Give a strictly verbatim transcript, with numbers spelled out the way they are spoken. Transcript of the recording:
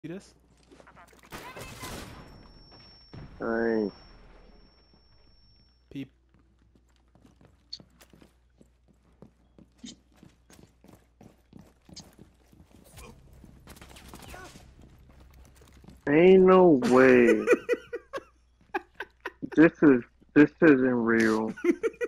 See this? Nice. Peep. Ain't no way. This is this isn't real.